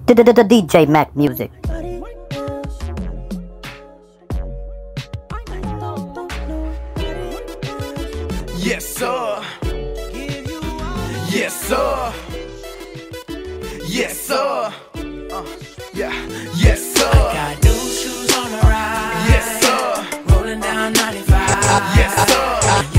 DJ Mac Music. Yes, sir. Yes, sir. Yes, sir. Yeah. Yes, sir. I got new shoes on the ride. Yes, sir. Rolling down 95. Yes, sir.